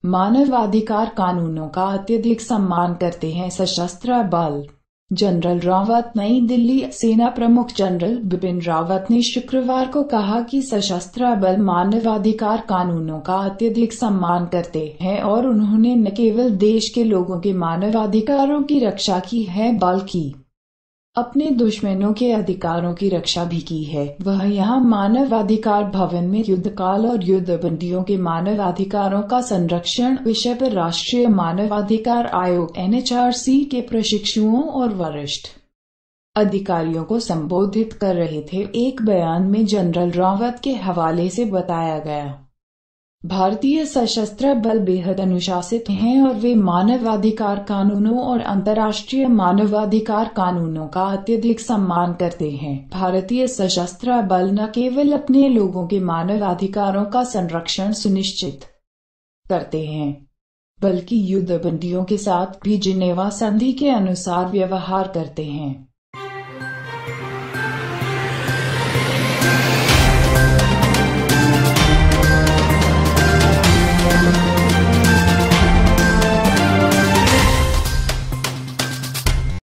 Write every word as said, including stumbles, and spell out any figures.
मानवाधिकार कानूनों का अत्यधिक सम्मान करते हैं सशस्त्र बल। जनरल रावत। नई दिल्ली। सेना प्रमुख जनरल बिपिन रावत ने शुक्रवार को कहा कि सशस्त्र बल मानवाधिकार कानूनों का अत्यधिक सम्मान करते हैं और उन्होंने न केवल देश के लोगों के मानवाधिकारों की रक्षा की है बल्कि अपने दुश्मनों के अधिकारों की रक्षा भी की है। वह यहां मानवाधिकार भवन में युद्धकाल और युद्धबंदियों के मानवाधिकारों का संरक्षण विषय पर राष्ट्रीय मानवाधिकार आयोग एन एच आर सी के प्रशिक्षुओं और वरिष्ठ अधिकारियों को संबोधित कर रहे थे। एक बयान में जनरल रावत के हवाले से बताया गया, भारतीय सशस्त्र बल बेहद अनुशासित हैं और वे मानवाधिकार कानूनों और अंतर्राष्ट्रीय मानवाधिकार कानूनों का अत्यधिक सम्मान करते हैं। भारतीय सशस्त्र बल न केवल अपने लोगों के मानवाधिकारों का संरक्षण सुनिश्चित करते हैं, बल्कि युद्धबंदियों के साथ भी जिनेवा संधि के अनुसार व्यवहार करते हैं।